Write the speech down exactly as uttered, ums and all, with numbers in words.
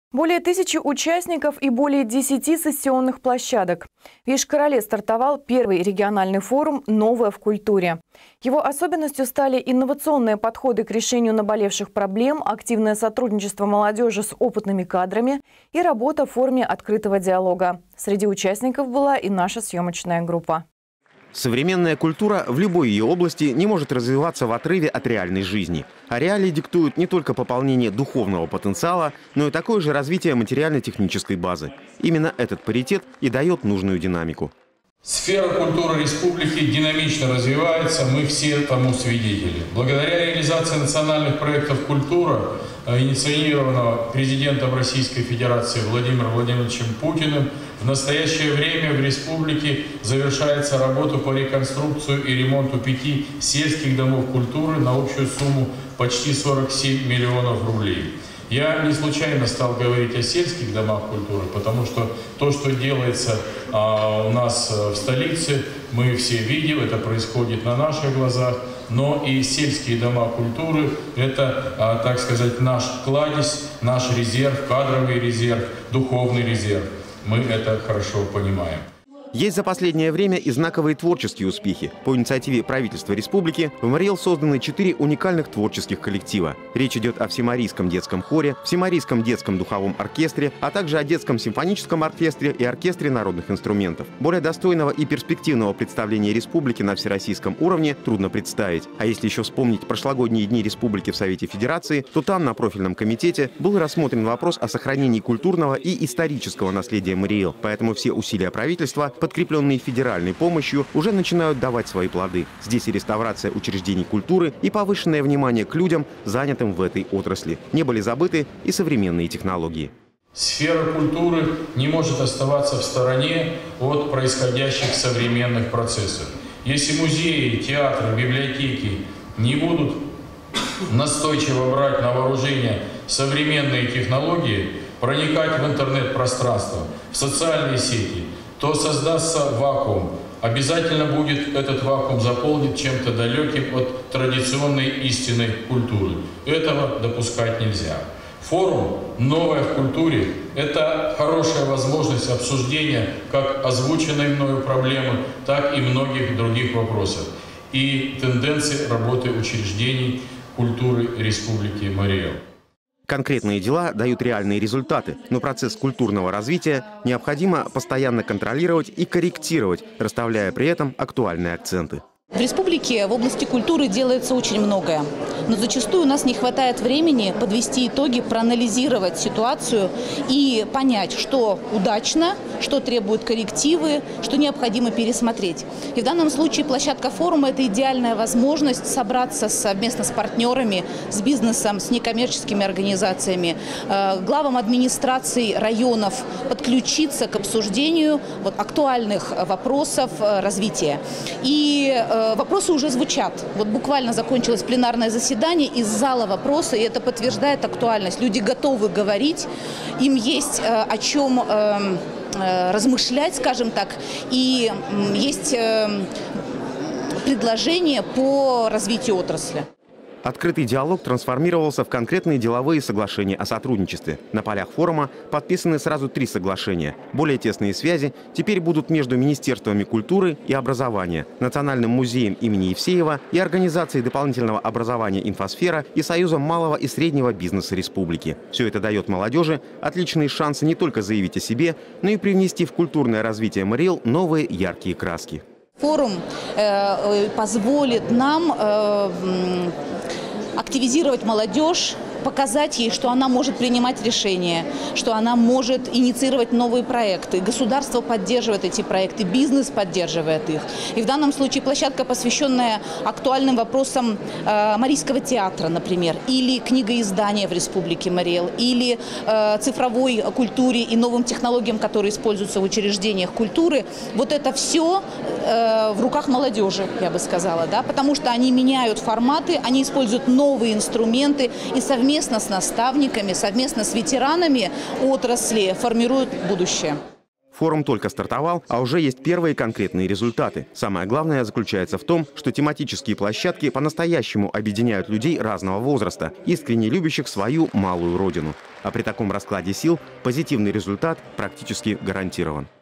Более тысячи участников и более десяти сессионных площадок. В Йошкар-Оле стартовал первый региональный форум «Новое в культуре». Его особенностью стали инновационные подходы к решению наболевших проблем, активное сотрудничество молодежи с опытными кадрами и работа в форме открытого диалога. Среди участников была и наша съемочная группа. Современная культура в любой ее области не может развиваться в отрыве от реальной жизни. А реалии диктуют не только пополнение духовного потенциала, но и такое же развитие материально-технической базы. Именно этот паритет и дает нужную динамику. Сфера культуры республики динамично развивается, мы все тому свидетели. Благодаря реализации национальных проектов «Культура», инициированного президентом Российской Федерации Владимиром Владимировичем Путиным, в настоящее время в республике завершается работа по реконструкции и ремонту пяти сельских домов культуры на общую сумму почти сорок семь миллионов рублей. Я не случайно стал говорить о сельских домах культуры, потому что то, что делается а, у нас в столице, мы все видим, это происходит на наших глазах, но и сельские дома культуры – это, а, так сказать, наш кладезь, наш резерв, кадровый резерв, духовный резерв. Мы это хорошо понимаем. Есть за последнее время и знаковые творческие успехи. По инициативе правительства республики в Мариэл созданы четыре уникальных творческих коллектива. Речь идет о Всемарийском детском хоре, Всемарийском детском духовом оркестре, а также о детском симфоническом оркестре и оркестре народных инструментов. Более достойного и перспективного представления республики на всероссийском уровне трудно представить. А если еще вспомнить прошлогодние дни республики в Совете Федерации, то там на профильном комитете был рассмотрен вопрос о сохранении культурного и исторического наследия Мариэл. Поэтому все усилия правительства, подкрепленные федеральной помощью, уже начинают давать свои плоды. Здесь и реставрация учреждений культуры, и повышенное внимание к людям, занятым в этой отрасли. Не были забыты и современные технологии. Сфера культуры не может оставаться в стороне от происходящих современных процессов. Если музеи, театры, библиотеки не будут настойчиво брать на вооружение современные технологии, проникать в интернет-пространство, в социальные сети, то создастся вакуум. Обязательно будет этот вакуум заполнен чем-то далеким от традиционной истинной культуры. Этого допускать нельзя. Форум «Новое в культуре» – это хорошая возможность обсуждения как озвученной мною проблемы, так и многих других вопросов и тенденций работы учреждений культуры Республики Мариэл. Конкретные дела дают реальные результаты, но процесс культурного развития необходимо постоянно контролировать и корректировать, расставляя при этом актуальные акценты. В республике в области культуры делается очень многое, но зачастую у нас не хватает времени подвести итоги, проанализировать ситуацию и понять, что удачно, что требует коррективы, что необходимо пересмотреть. И в данном случае площадка форума – это идеальная возможность собраться совместно с партнерами, с бизнесом, с некоммерческими организациями, главам администраций районов, подключиться к обсуждению вот, актуальных вопросов развития. И вопросы уже звучат. Вот буквально закончилось пленарное заседание, из зала вопросы, и это подтверждает актуальность. Люди готовы говорить, им есть о чем размышлять, скажем так, и есть предложения по развитию отрасли. Открытый диалог трансформировался в конкретные деловые соглашения о сотрудничестве. На полях форума подписаны сразу три соглашения. Более тесные связи теперь будут между Министерствами культуры и образования, Национальным музеем имени Евсеева и Организацией дополнительного образования «Инфосфера» и Союзом малого и среднего бизнеса республики. Все это дает молодежи отличные шансы не только заявить о себе, но и привнести в культурное развитие Мариэл новые яркие краски. Форум э, позволит нам э, активизировать молодежь, показать ей, что она может принимать решения, что она может инициировать новые проекты. Государство поддерживает эти проекты, бизнес поддерживает их. И в данном случае площадка, посвященная актуальным вопросам э, Марийского театра, например, или книгоиздания в Республике Мариэл, или э, цифровой культуре и новым технологиям, которые используются в учреждениях культуры. Вот это все э, в руках молодежи, я бы сказала, да, потому что они меняют форматы, они используют новые инструменты и совместно Совместно с наставниками, совместно с ветеранами отрасли формируют будущее. Форум только стартовал, а уже есть первые конкретные результаты. Самое главное заключается в том, что тематические площадки по-настоящему объединяют людей разного возраста, искренне любящих свою малую родину. А при таком раскладе сил позитивный результат практически гарантирован.